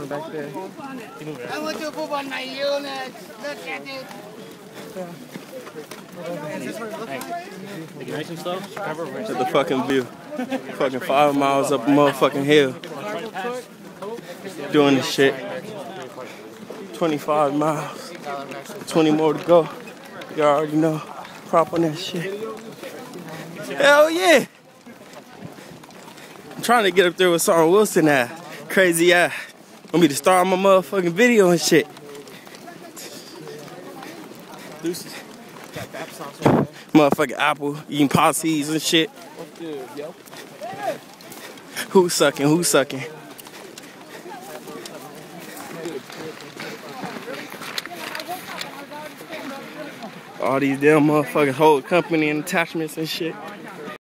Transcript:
back there. I want to move on my unit. Look at it. Nice and slow. Look at the fucking view. Fucking 5 miles up a motherfucking hill. Doing this shit. 25 miles. 20 more to go. You already know. Prop on that shit. Hell yeah! I'm trying to get up there with Sergeant Wilson now. Crazy ass. Want me to start my motherfucking video and shit. Deuces. Motherfucking apple, eating posses and shit. Who's sucking? Who's sucking? All these damn motherfuckers hold company and attachments and shit.